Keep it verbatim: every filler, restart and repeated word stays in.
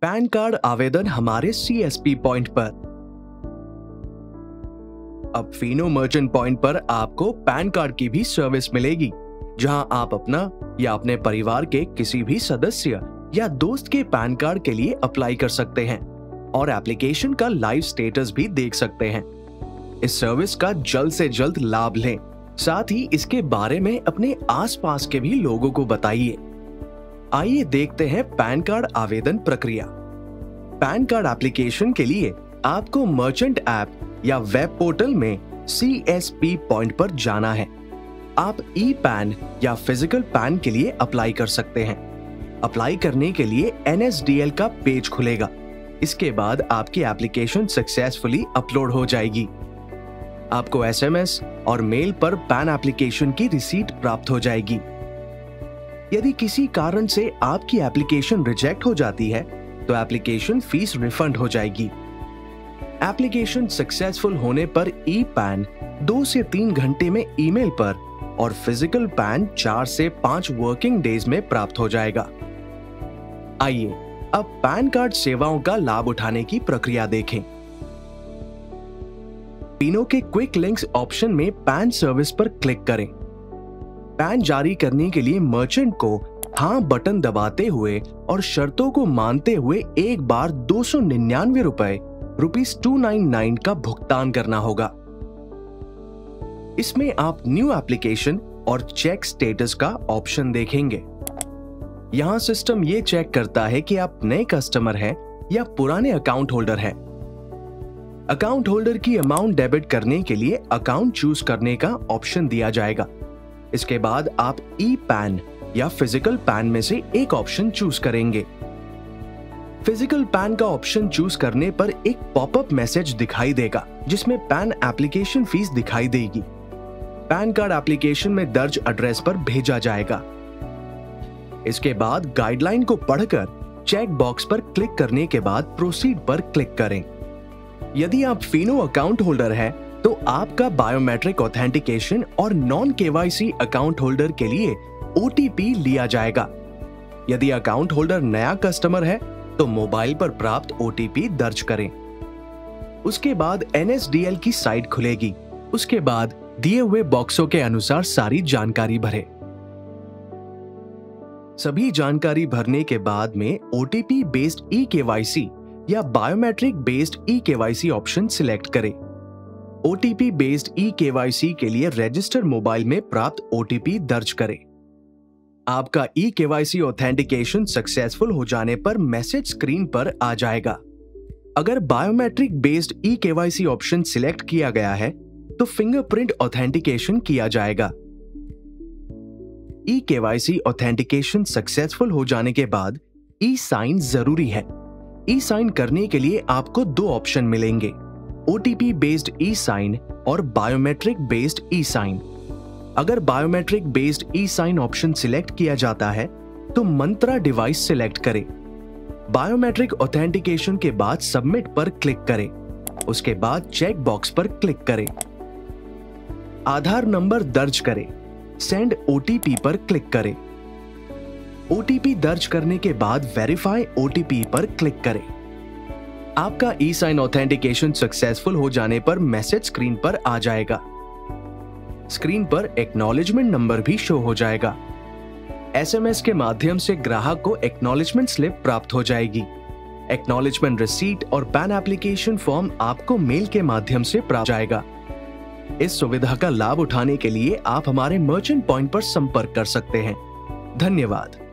Pan card आवेदन हमारे CSP point पर। अब फिनो मर्चेंट पॉइंट पर आपको पैन कार्ड की भी सर्विस मिलेगी, जहां आप अपना या अपने परिवार के किसी भी सदस्य या दोस्त के पैन कार्ड के लिए अप्लाई कर सकते हैं और एप्लीकेशन का लाइव स्टेटस भी देख सकते हैं। इस सर्विस का जल्द से जल्द लाभ लें, साथ ही इसके बारे में अपने आसपास के भी लोगों को बताइए। आइए देखते हैं पैन कार्ड आवेदन प्रक्रिया। पैन कार्ड एप्लीकेशन के लिए आपको मर्चेंट ऐप या वेब पोर्टल में सीएसपी पॉइंट पर जाना है। आप ई पैन या फिजिकल पैन के लिए अप्लाई कर सकते हैं। अप्लाई करने के लिए एनएसडीएल का पेज खुलेगा। इसके बाद आपकी एप्लीकेशन सक्सेसफुली अपलोड हो जाएगी। आपको एसएमएस और मेल पर पैन एप्लीकेशन की रिसीट प्राप्त हो जाएगी। यदि किसी कारण से आपकी एप्लीकेशन रिजेक्ट हो जाती है तो एप्लीकेशन फीस रिफंड हो जाएगी। एप्लीकेशन सक्सेसफुल होने पर ई पैन दो से तीन घंटे में ईमेल पर और फिजिकल पैन चार से पांच वर्किंग डेज में प्राप्त हो जाएगा। आइए अब पैन कार्ड सेवाओं का लाभ उठाने की प्रक्रिया देखें। फिनो के क्विक लिंक्स ऑप्शन में पैन सर्विस पर क्लिक करें। पैन जारी करने के लिए मर्चेंट को हाँ बटन दबाते हुए और शर्तों को मानते हुए एक बार दो सौ निन्यानवे रुपए रुपीस टू नाइन नाइन का भुगतान करना होगा। इसमें आप न्यू एप्लीकेशन और चेक स्टेटस का ऑप्शन देखेंगे। यहां सिस्टम ये चेक करता है कि आप नए कस्टमर हैं या पुराने अकाउंट होल्डर हैं। अकाउंट होल्डर की अमाउंट डेबिट करने के लिए अकाउंट चूज करने का ऑप्शन दिया जाएगा। इसके बाद आप ई पैन या फिजिकल पैन में से एक ऑप्शन चूज करेंगे। फिजिकल पैन का ऑप्शन चूज करने पर एक पॉपअप मैसेज दिखाई देगा, जिसमें पैन एप्लीकेशन फीस दिखाई देगी। पैन कार्ड एप्लीकेशन में दर्ज एड्रेस पर भेजा जाएगा। इसके बाद गाइडलाइन को पढ़कर चेक बॉक्स पर क्लिक करने के बाद प्रोसीड पर क्लिक करें। यदि आप फिनो अकाउंट होल्डर हैं, तो आपका बायोमेट्रिक ऑथेंटिकेशन और नॉन केवाईसी अकाउंट होल्डर के लिए ओटीपी लिया जाएगा। यदि अकाउंट होल्डर नया कस्टमर है तो मोबाइल पर प्राप्त ओटीपी दर्ज करें। उसके बाद एनएसडीएल की साइट खुलेगी। उसके बाद दिए हुए बॉक्सों के अनुसार सारी जानकारी भरें। सभी जानकारी भरने के बाद में ओटीपी बेस्ड ई केवाईसी या biometric based e KYC option select करें। ओटीपी बेस्ड ई केवाईसी के लिए रजिस्टर मोबाइल में प्राप्त ओटीपी दर्ज करें। आपका ई केवाईसी ऑथेंटिकेशन सक्सेसफुल हो जाने पर मैसेज स्क्रीन पर आ जाएगा। अगर biometric based e KYC option select किया गया है तो फिंगरप्रिंट ऑथेंटिकेशन किया जाएगा। ई केवाईसी ऑथेंटिकेशन सक्सेसफुल हो जाने के बाद ई साइन जरूरी है। ई साइन करने के लिए आपको दो ऑप्शन मिलेंगे, ओटीपी बेस्ड ई साइन और बायोमेट्रिक बेस्ड ई साइन। अगर biometric based e sign option select किया जाता है तो मंत्रा डिवाइस सिलेक्ट करें। बायोमेट्रिक ऑथेंटिकेशन के बाद सबमिट पर क्लिक करें। उसके बाद चेक बॉक्स पर क्लिक करें। आधार नंबर दर्ज करें। सेंड ओटीपी पर क्लिक करें। ओटीपी दर्ज करने के बाद वेरीफाई ओटीपी पर क्लिक करें। आपका ई साइन ऑथेंटिकेशन सक्सेसफुल हो जाने पर मैसेज स्क्रीन पर आ जाएगा। स्क्रीन पर एक्नॉलेजमेंट नंबर भी शो हो जाएगा। एसएमएस के माध्यम से ग्राहक को एक्नॉलेजमेंट स्लिप प्राप्त हो जाएगी। एक्नॉलेजमेंट रिसीट और पैन एप्लीकेशन फॉर्म आपको मेल के माध्यम से प्राप्त जाएगा। इस सुविधा का लाभ उठाने के लिए आप हमारे मर्चेंट पॉइंट पर संपर्क कर सकते हैं। धन्यवाद।